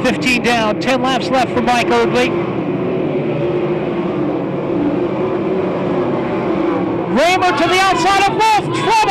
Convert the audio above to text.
15 down, 10 laps left for Mike Erdley. Raymer to the outside of Wolfe, trouble!